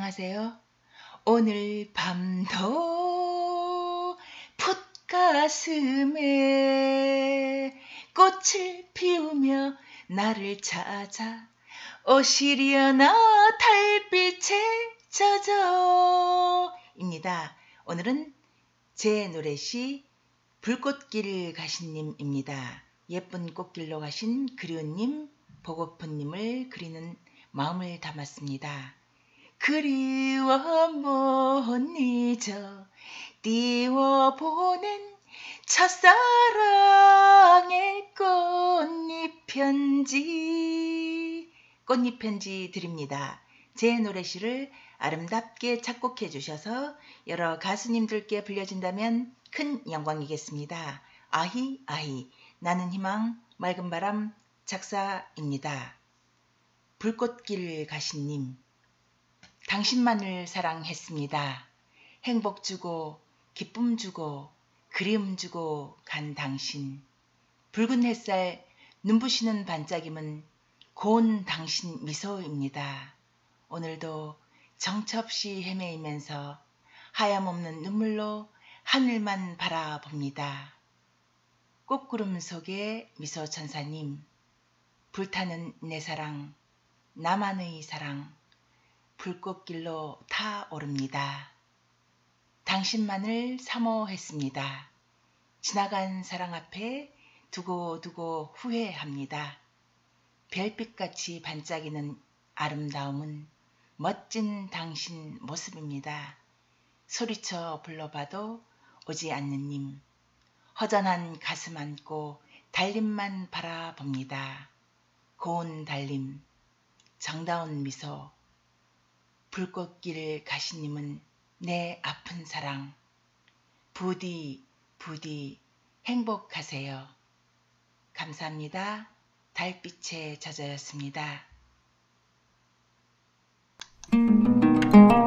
안녕하세요. 오늘 밤도 풋가슴에 꽃을 피우며 나를 찾아 오시려나 달빛에 젖어 입니다. 오늘은 제 노래시 불꽃길 가신님입니다. 예쁜 꽃길로 가신 그리운님, 보고픈님을 그리는 마음을 담았습니다. 그리워 못 잊어 띄워보낸 첫사랑의 꽃잎 편지 드립니다. 제 노래시를 아름답게 작곡해 주셔서 여러 가수님들께 불려진다면 큰 영광이겠습니다. 아히 아히 나는 희망 맑은 바람 작사입니다. 불꽃길 가신님, 당신만을 사랑했습니다. 행복 주고 기쁨 주고 그리움 주고 간 당신. 붉은 햇살 눈부시는 반짝임은 고운 당신 미소입니다. 오늘도 정처없이 헤매이면서 하염없는 눈물로 하늘만 바라봅니다. 꽃구름 속의 미소천사님, 불타는 내 사랑, 나만의 사랑, 불꽃길로 타오릅니다. 당신만을 사모했습니다. 지나간 사랑 앞에 두고두고 후회합니다. 별빛같이 반짝이는 아름다움은 멋진 당신 모습입니다. 소리쳐 불러봐도 오지 않는 님, 허전한 가슴 안고 달림만 바라봅니다. 고운 달림, 정다운 미소, 불꽃길 가시님은 내 아픈 사랑, 부디 부디 행복하세요. 감사합니다. 달빛에 젖어였습니다.